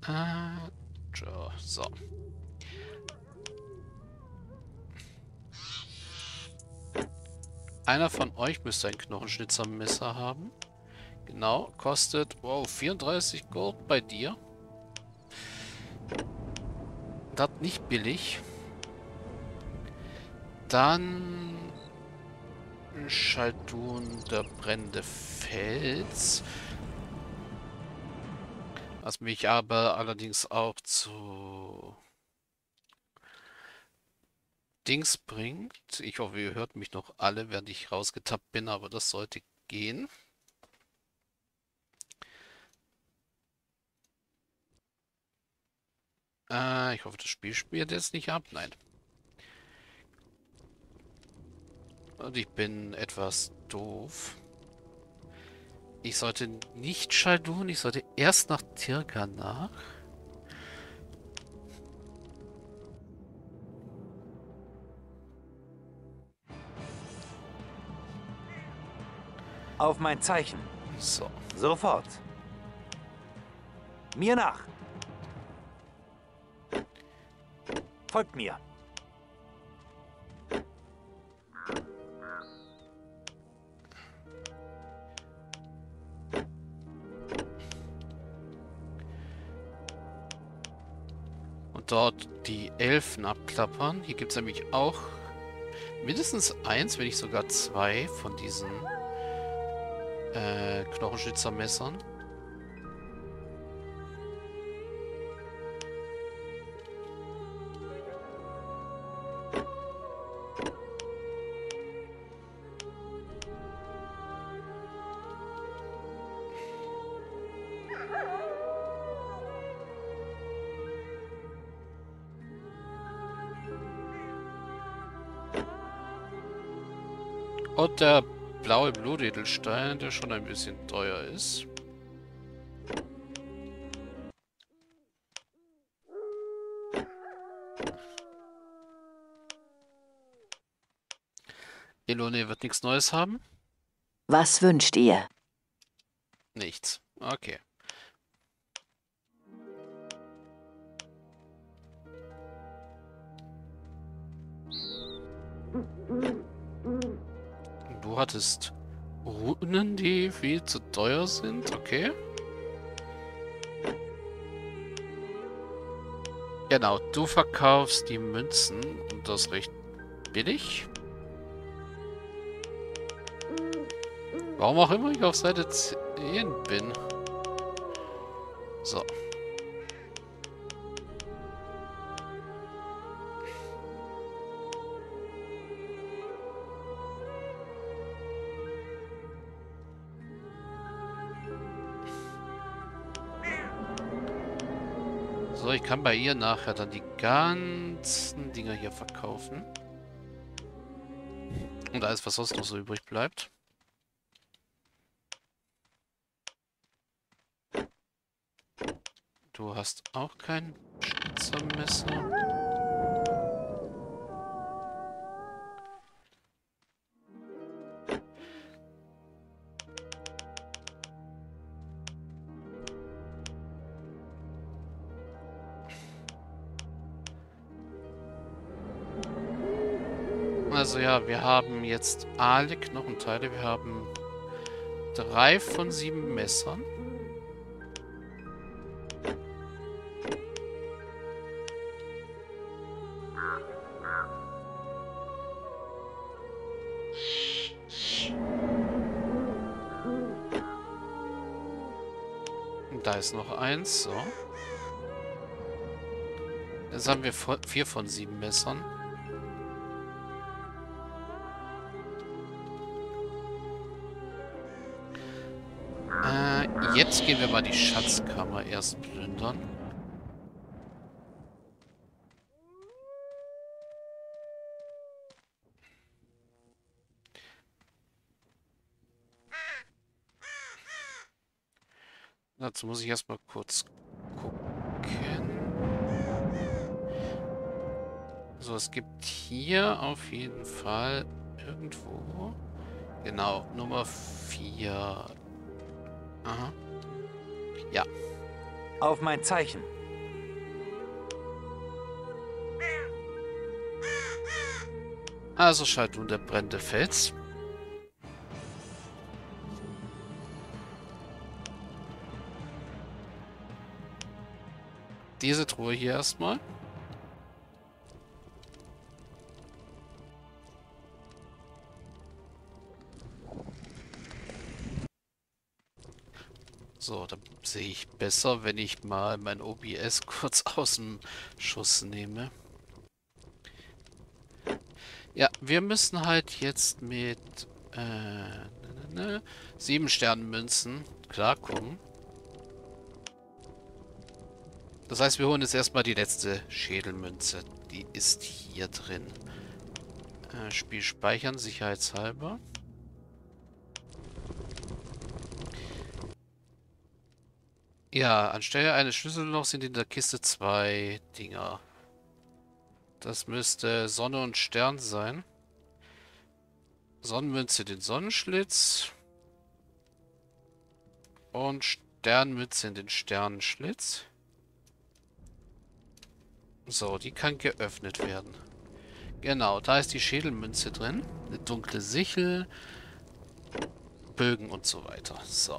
So. Einer von euch müsste ein Knochenschnitzermesser haben. Genau, kostet, wow, 34 Gold bei dir. Das nicht billig. Dann Schaldun, der brennende Fels. Was mich aber allerdings auch zu Dings bringt. Ich hoffe, ihr hört mich noch alle, während ich rausgetappt bin, aber das sollte gehen. Ich hoffe, das Spiel spielt jetzt nicht ab. Nein. Und ich bin etwas doof. Ich sollte nicht Schaldun, ich sollte erst nach Tirganach. Auf mein Zeichen. So. Sofort. Mir nach. Folgt mir. Und dort die Elfen abklappern. Hier gibt es nämlich auch mindestens eins, wenn nicht sogar zwei von diesen Knochenschnitzermessern. Und der blaue Blutedelstein, der schon ein bisschen teuer ist. Elone wird nichts Neues haben? Was wünscht ihr? Nichts. Okay. Du hattest Runen, die viel zu teuer sind. Okay. Genau, du verkaufst die Münzen und das recht billig. Warum auch immer ich auf Seite 10 bin. So. So, ich kann bei ihr nachher dann die ganzen Dinger hier verkaufen. Und alles, was sonst noch so übrig bleibt. Du hast auch kein Schnitzermesser. Also ja, wir haben jetzt alle Knochenteile. Wir haben 3 von 7 Messern. Und da ist noch eins, so. Jetzt haben wir 4 von 7 Messern. Jetzt gehen wir mal die Schatzkammer erst plündern. Dazu muss ich erstmal kurz gucken. So, es gibt hier auf jeden Fall irgendwo... Genau, Nummer 4. Aha. Ja. Auf mein Zeichen. Also Schaldun, der brennende Fels. Diese Truhe hier erstmal. So, dann sehe ich besser, wenn ich mal mein OBS kurz aus dem Schuss nehme. Ja, wir müssen halt jetzt mit 7 Sternenmünzen klarkommen. Das heißt, wir holen jetzt erstmal die letzte Schädelmünze. Die ist hier drin. Spiel speichern, sicherheitshalber. Ja, anstelle eines Schlüssellochs sind in der Kiste 2 Dinger. Das müsste Sonne und Stern sein. Sonnenmünze den Sonnenschlitz. Und Sternmünze in den Sternenschlitz. So, die kann geöffnet werden. Genau, da ist die Schädelmünze drin. Eine dunkle Sichel. Bögen und so weiter. So.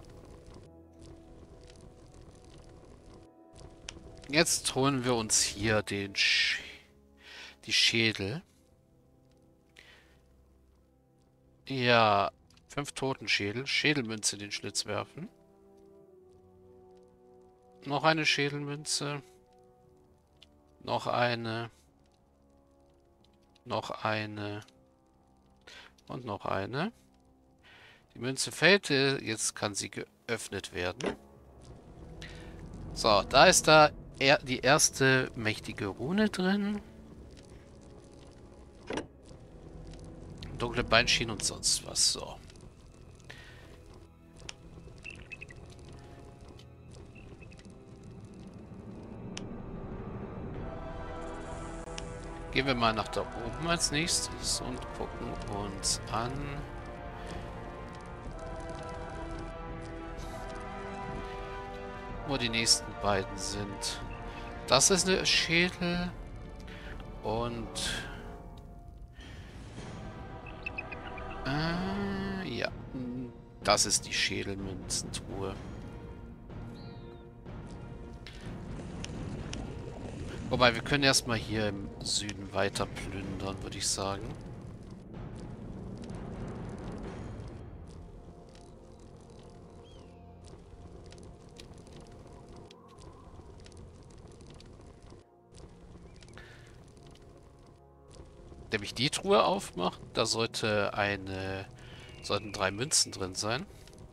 Jetzt holen wir uns hier die Schädel. Ja, 5 Totenschädel. Schädelmünze in den Schlitz werfen. Noch eine Schädelmünze. Noch eine. Noch eine. Und noch eine. Die Münze fällt. Jetzt kann sie geöffnet werden. So, da ist die erste mächtige Rune drin. Dunkle Beinschienen und sonst was. So. Gehen wir mal nach da oben als nächstes und gucken uns an. Wo die nächsten beiden sind. Das ist eine Schädel. Und... ja. Das ist die Schädelmünzentruhe. Wobei, wir können erstmal hier im Süden weiter plündern, würde ich sagen. Wenn ich die Truhe aufmache, da sollten 3 Münzen drin sein.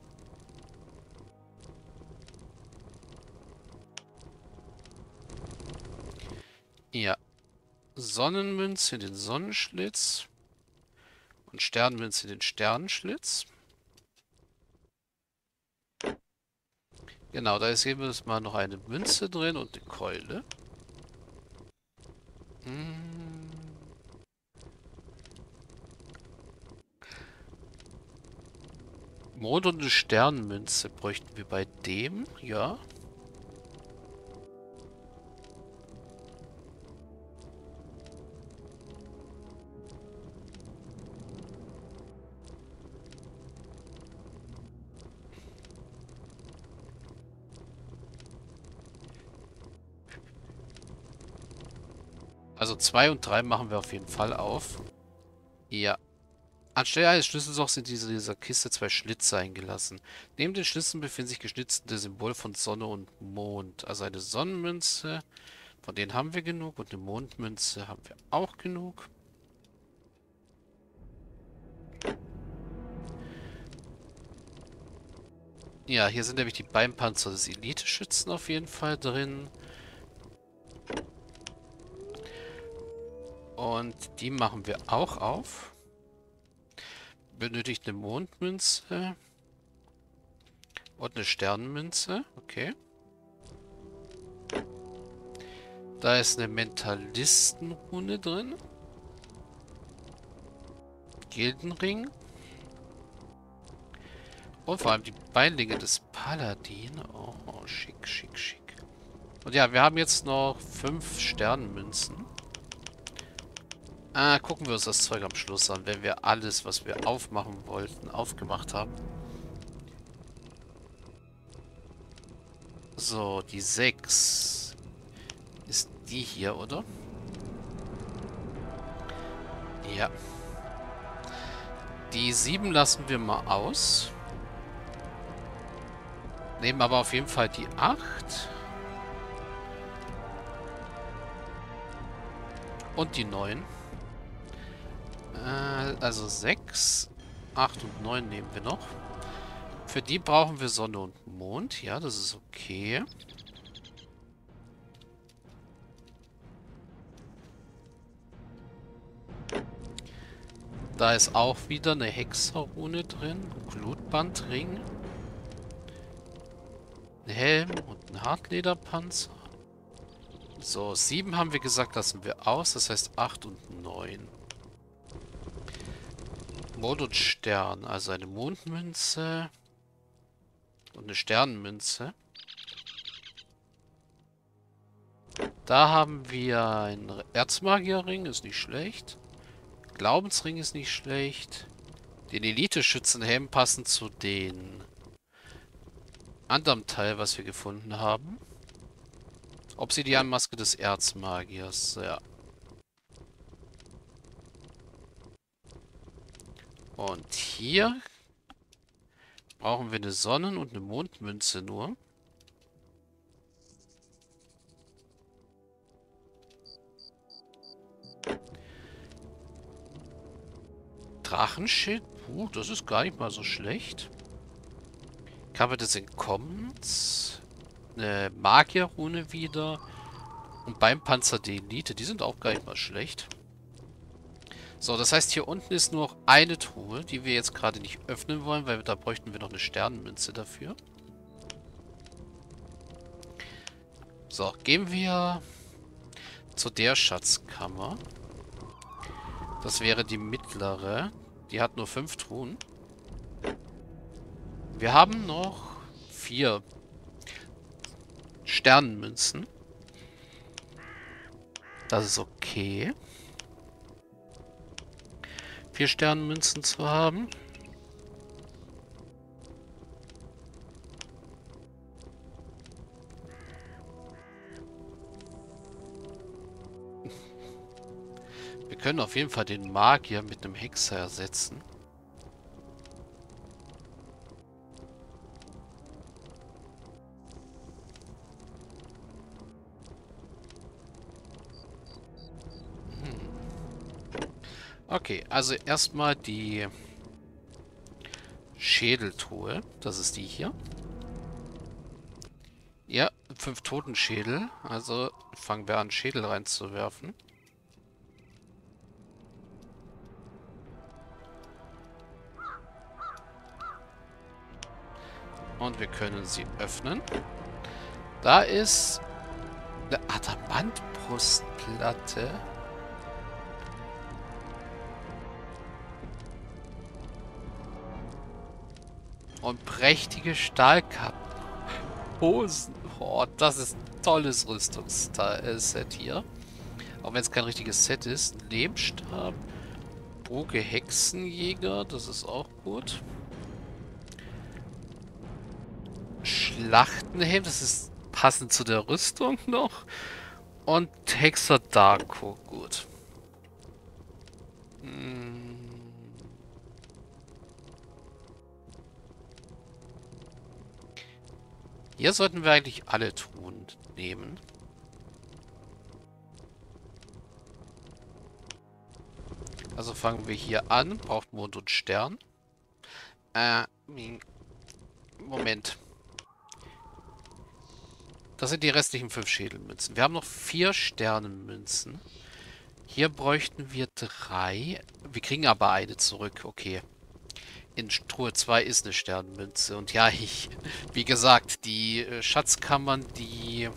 Ja. Sonnenmünze in den Sonnenschlitz. Und Sternmünze in den Sternenschlitz. Genau, da ist jedes Mal noch eine Münze drin und eine Keule. Mond und eine Sternenmünze bräuchten wir bei dem, ja. Also 2 und 3 machen wir auf jeden Fall auf. Ja. Anstelle eines Schlüssellochs sind in dieser Kiste 2 Schlitze eingelassen. Neben den Schlüsseln befinden sich geschnitzte Symbole von Sonne und Mond. Also eine Sonnenmünze, von denen haben wir genug. Und eine Mondmünze haben wir auch genug. Ja, hier sind nämlich die Beinpanzer des Elite-Schützen auf jeden Fall drin. Und die machen wir auch auf. Benötigt eine Mondmünze. Und eine Sternenmünze. Okay. Da ist eine Mentalistenrune drin. Gildenring. Und vor allem die Beinlinge des Paladin. Oh, schick, schick, schick. Und ja, wir haben jetzt noch 5 Sternenmünzen. Gucken wir uns das Zeug am Schluss an, wenn wir alles, was wir aufmachen wollten, aufgemacht haben. So, die 6 ist die hier, oder? Ja. Die 7 lassen wir mal aus. Nehmen aber auf jeden Fall die 8. Und die 9. Also 6, 8 und 9 nehmen wir noch. Für die brauchen wir Sonne und Mond. Ja, das ist okay. Da ist auch wieder eine Hexerrune drin. Blutbandring. Ein Helm und ein Hartlederpanzer. So, 7 haben wir gesagt, lassen wir aus. Das heißt 8 und 9. Mond und Stern. Also eine Mondmünze. Und eine Sternenmünze. Da haben wir einen Erzmagierring. Ist nicht schlecht. Glaubensring ist nicht schlecht. Den Elite-Schützenhelm passen zu den anderen Teil, was wir gefunden haben. Obsidianmaske des Erzmagiers. Ja. Und hier brauchen wir eine Sonnen- und eine Mondmünze nur. Drachenschild. Das ist gar nicht mal so schlecht. Kappe des Entkommens. Eine Magierrune wieder. Und beim Panzer die Elite. Die sind auch gar nicht mal schlecht. So, das heißt, hier unten ist nur noch eine Truhe, die wir jetzt gerade nicht öffnen wollen, weil da bräuchten wir noch eine Sternenmünze dafür. So, gehen wir zu der Schatzkammer. Das wäre die mittlere. Die hat nur 5 Truhen. Wir haben noch 4 Sternenmünzen. Das ist okay. 4 Sternenmünzen zu haben. Wir können auf jeden Fall den Magier mit einem Hexer ersetzen. Okay, also erstmal die Schädeltruhe. Das ist die hier. Ja, 5 Totenschädel. Also fangen wir an, Schädel reinzuwerfen. Und wir können sie öffnen. Da ist eine Adamantbrustplatte. Und prächtige Stahlkappen. Hosen. Oh, das ist ein tolles Rüstungsset hier. Auch wenn es kein richtiges Set ist. Ein Lehmstab. Boge Hexenjäger. Das ist auch gut. Schlachtenhelm. Das ist passend zu der Rüstung noch. Und Hexer Darko. Gut. Hier sollten wir eigentlich alle Truhen nehmen. Also fangen wir hier an. Braucht Mond und Stern. Moment. Das sind die restlichen 5 Schädelmünzen. Wir haben noch 4 Sternenmünzen. Hier bräuchten wir 3. Wir kriegen aber eine zurück. Okay. In Truhe 2 ist eine Sternenmünze. Und ja, wie gesagt, die Schatzkammern, die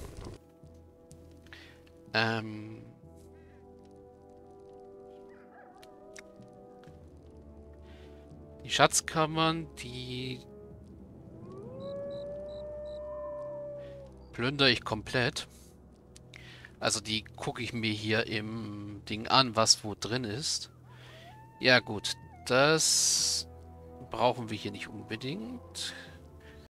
plündere ich komplett. Also die gucke ich mir hier im Ding an, was wo drin ist. Ja gut, das brauchen wir hier nicht unbedingt.